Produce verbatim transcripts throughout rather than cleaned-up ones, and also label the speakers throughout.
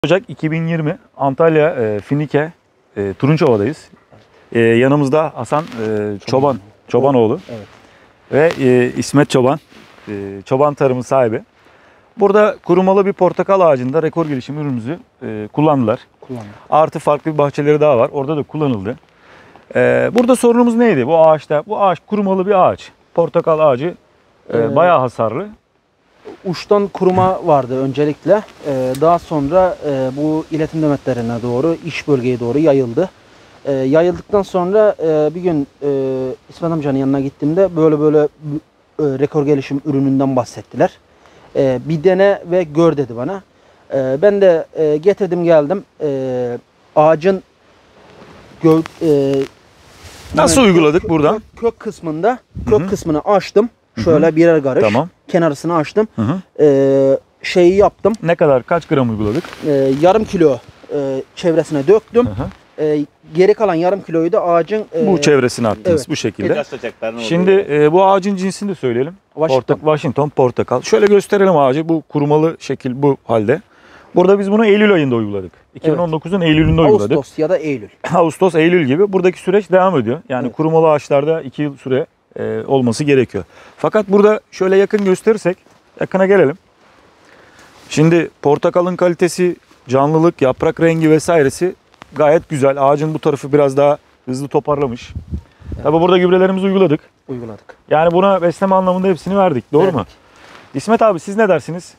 Speaker 1: Ocak iki bin yirmi Antalya e, Finike e, Turunçova'dayız. E, yanımızda Hasan e, Çoban Çobanoğlu
Speaker 2: Evet.
Speaker 1: ve e, İsmet Çoban, e, Çoban Tarımı sahibi. Burada kurumalı bir portakal ağacında rekor gelişim ürünümüzü e, kullandılar.
Speaker 2: Kullandım.
Speaker 1: Artı farklı bir bahçeleri daha var. Orada da kullanıldı. E, burada sorunumuz neydi? Bu ağaçta, bu ağaç kurumalı bir ağaç. Portakal ağacı e,
Speaker 2: Ee,
Speaker 1: bayağı hasarlı.
Speaker 2: Uçtan kuruma vardı öncelikle. Ee, daha sonra e, bu iletim nöbetlerine doğru, iş bölgeye doğru yayıldı. Ee, yayıldıktan sonra e, bir gün e, İsmet amcanın yanına gittiğimde böyle böyle e, rekor gelişim ürününden bahsettiler. E, bir dene ve gör dedi bana. E, ben de e, getirdim geldim. E, ağacın gö, e,
Speaker 1: Nasıl
Speaker 2: yani
Speaker 1: uyguladık
Speaker 2: kök,
Speaker 1: buradan?
Speaker 2: Kök, kök kısmında, kök
Speaker 1: Hı hı.
Speaker 2: kısmını açtım. Şöyle birer karış.
Speaker 1: Tamam.
Speaker 2: Kenarısını açtım.
Speaker 1: Hı hı.
Speaker 2: Ee, şeyi yaptım.
Speaker 1: Ne kadar, kaç gram uyguladık?
Speaker 2: Ee, yarım kilo e, çevresine döktüm.
Speaker 1: Hı hı.
Speaker 2: Ee, geri kalan yarım kiloyu da ağacın e,
Speaker 1: Bu çevresini attınız
Speaker 2: evet.
Speaker 1: bu şekilde.
Speaker 3: Biraz sıcakların olduğu
Speaker 1: Şimdi
Speaker 3: yer.
Speaker 1: e, bu ağacın cinsini de söyleyelim.
Speaker 2: Washington.
Speaker 1: Portak, Washington portakal. Şöyle gösterelim ağacı. Bu kurumalı şekil bu halde. Burada biz bunu Eylül ayında uyguladık. iki bin on dokuzun Eylül'ünde uyguladık.
Speaker 2: Ağustos ya da Eylül.
Speaker 1: Ağustos, Eylül gibi. Buradaki süreç devam ediyor. Yani
Speaker 2: Evet.
Speaker 1: kurumalı ağaçlarda iki yıl süre e, olması gerekiyor. Fakat burada şöyle yakın gösterirsek, yakına gelelim. Şimdi portakalın kalitesi, canlılık, yaprak rengi vesairesi gayet güzel. Ağacın bu tarafı biraz daha hızlı toparlamış.
Speaker 2: Evet.
Speaker 1: Tabi burada gübrelerimizi uyguladık.
Speaker 2: Uyguladık.
Speaker 1: Yani buna besleme anlamında hepsini verdik. Doğru
Speaker 2: Verdik.
Speaker 1: mu? İsmet abi siz ne dersiniz?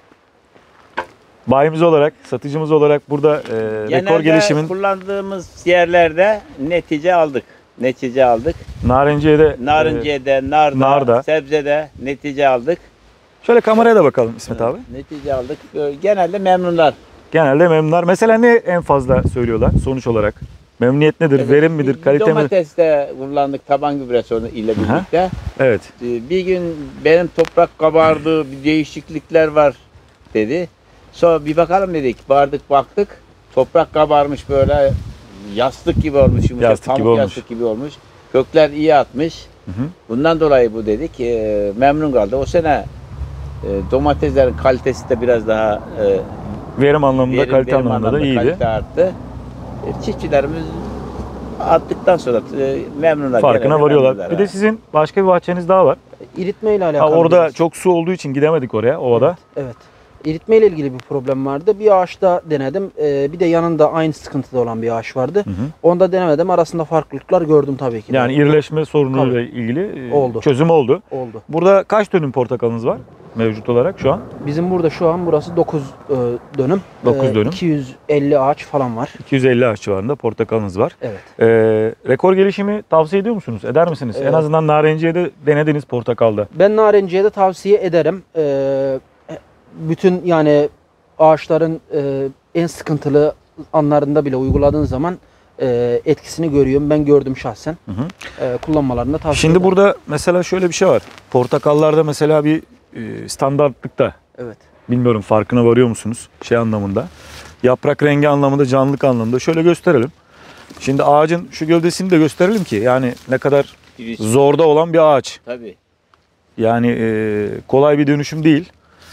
Speaker 1: Bayimiz olarak, satıcımız olarak burada e, rekor
Speaker 3: Genelde
Speaker 1: gelişimin
Speaker 3: kullandığımız yerlerde netice aldık. Netice aldık.
Speaker 1: Narenciye'de e,
Speaker 3: Narinciye'de, narda,
Speaker 1: narda.
Speaker 3: sebzede netice aldık.
Speaker 1: şöyle kameraya da bakalım İsmet abi.
Speaker 3: Netice aldık. Ee, Genelde memnunlar.
Speaker 1: Genelde memnunlar. Mesela ne en fazla söylüyorlar sonuç olarak? Memnuniyet nedir?
Speaker 3: Evet,
Speaker 1: Verim midir?
Speaker 3: bir
Speaker 1: Kalite midir?
Speaker 3: Domateste kullandık taban gübresi onu ile
Speaker 1: Aha.
Speaker 3: birlikte.
Speaker 1: Evet.
Speaker 3: Ee, Bir gün benim toprak kabardı, bir değişiklikler var dedi. Sonra bir bakalım dedik. Vardık baktık. Toprak kabarmış böyle yastık gibi olmuş. Yumuşak,
Speaker 1: Yastık
Speaker 3: pamuk
Speaker 1: gibi olmuş.
Speaker 3: yastık gibi olmuş. Kökler iyi atmış.
Speaker 1: Hı hı.
Speaker 3: Bundan dolayı bu dedik. E, memnun kaldı. O sene e, domateslerin kalitesi de biraz daha e,
Speaker 1: Verim anlamında,
Speaker 3: verim,
Speaker 1: kalite
Speaker 3: verim
Speaker 1: anlamında da iyiydi.
Speaker 3: kalite arttı. E, çiftçilerimiz attıktan sonra e, memnunlar.
Speaker 1: Farkına
Speaker 3: genelde
Speaker 1: varıyorlar.
Speaker 3: memnunlar,
Speaker 1: Bir de
Speaker 3: ha.
Speaker 1: sizin başka bir bahçeniz daha var.
Speaker 2: İritme ile
Speaker 1: Ha,
Speaker 2: alakalı.
Speaker 1: orada
Speaker 2: biraz.
Speaker 1: çok su olduğu için gidemedik oraya, ovada.
Speaker 2: Evet. İritme ile ilgili bir problem vardı. Bir ağaçta denedim. Ee, bir de yanında aynı sıkıntıda olan bir ağaç vardı.
Speaker 1: Hı hı.
Speaker 2: Onda denemedim. Arasında farklılıklar gördüm tabii ki. de.
Speaker 1: Yani irileşme sorunuyla ilgili e,
Speaker 2: Oldu.
Speaker 1: çözüm oldu.
Speaker 2: oldu.
Speaker 1: Burada kaç dönüm portakalınız var mevcut olarak şu an?
Speaker 2: Bizim burada şu an burası dokuz e, dönüm.
Speaker 1: dokuz
Speaker 2: Ee,
Speaker 1: dönüm.
Speaker 2: iki yüz elli ağaç falan var.
Speaker 1: iki yüz elli ağaç civarında portakalınız var.
Speaker 2: Evet.
Speaker 1: Ee, rekor gelişimi tavsiye ediyor musunuz? Eder misiniz? En
Speaker 2: Evet.
Speaker 1: azından Narenciye'de denediniz portakalda.
Speaker 2: Ben Narenciye'ye de tavsiye ederim. Ee, bütün yani ağaçların e, en sıkıntılı anlarında bile uyguladığın zaman e, etkisini görüyorum. Ben gördüm şahsen.
Speaker 1: Hı hı.
Speaker 2: E, kullanmalarını tavsiye
Speaker 1: Şimdi
Speaker 2: ederim.
Speaker 1: burada mesela şöyle bir şey var. Portakallarda mesela bir e, standartlıkta,
Speaker 2: Evet.
Speaker 1: bilmiyorum farkına varıyor musunuz şey anlamında. Yaprak rengi anlamında, canlılık anlamında. Şöyle gösterelim. Şimdi ağacın şu gövdesini de gösterelim ki yani ne kadar
Speaker 3: Virüs.
Speaker 1: zorda olan bir ağaç.
Speaker 3: Tabii.
Speaker 1: Yani e, kolay bir dönüşüm değil.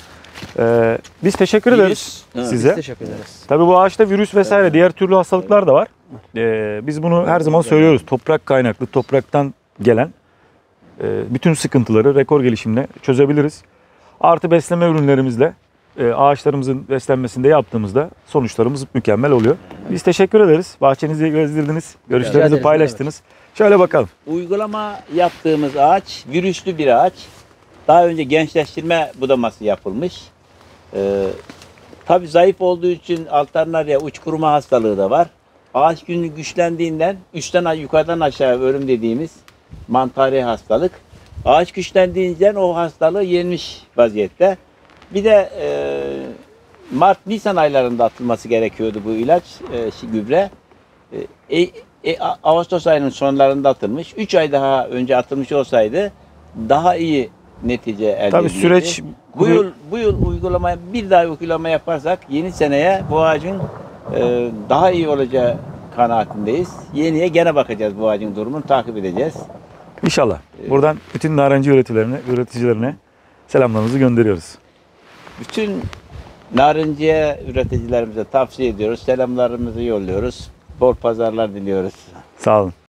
Speaker 1: E, biz teşekkür
Speaker 3: Virüs.
Speaker 1: ederiz
Speaker 3: Ha.
Speaker 1: size.
Speaker 2: Biz teşekkür ederiz.
Speaker 1: Tabii bu ağaçta virüs vesaire diğer türlü hastalıklar da var. Ee, biz bunu her zaman söylüyoruz. Toprak kaynaklı, topraktan gelen e, bütün sıkıntıları rekor gelişimle çözebiliriz. Artı besleme ürünlerimizle e, ağaçlarımızın beslenmesinde yaptığımızda sonuçlarımız mükemmel oluyor. Biz teşekkür ederiz. Bahçenizi gezdirdiniz,
Speaker 2: Rica
Speaker 1: görüşlerinizi
Speaker 2: ederiz,
Speaker 1: paylaştınız. Şöyle bakalım.
Speaker 3: Uygulama yaptığımız ağaç virüslü bir ağaç. Daha önce gençleştirme budaması yapılmış. Ee, tabii zayıf olduğu için alternarya uç kuruma hastalığı da var. Ağaç günü güçlendiğinden üstten yukarıdan aşağı örüm dediğimiz mantari hastalık. Ağaç güçlendiğinden o hastalığı yenmiş vaziyette. Bir de e, Mart Nisan aylarında atılması gerekiyordu bu ilaç, e, şey, gübre. E, e, e, Ağustos ayının sonlarında atılmış. üç ay daha önce atılmış olsaydı daha iyi netice elde
Speaker 1: Tabii
Speaker 3: edilirdi.
Speaker 1: süreç
Speaker 3: Bu yıl, bu yıl uygulamaya bir daha uygulama yaparsak yeni seneye bu ağacın e, daha iyi olacağı kanaatindeyiz. Yeniye gene bakacağız, bu ağacın durumunu takip edeceğiz.
Speaker 1: İnşallah. Buradan bütün narenci üreticilerine, üreticilerine selamlarımızı gönderiyoruz.
Speaker 3: Bütün Narinciye üreticilerimize tavsiye ediyoruz. Selamlarımızı yolluyoruz. Bol pazarlar diliyoruz.
Speaker 1: Sağ olun.